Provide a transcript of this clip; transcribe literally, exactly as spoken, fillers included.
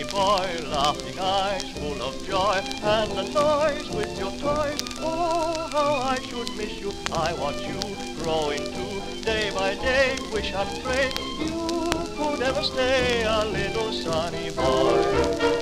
boy, laughing eyes full of joy, and a noise with your toys. Oh, how I should miss you. I want you growing too, day by day. Wish and pray you could ever stay a little sunny boy.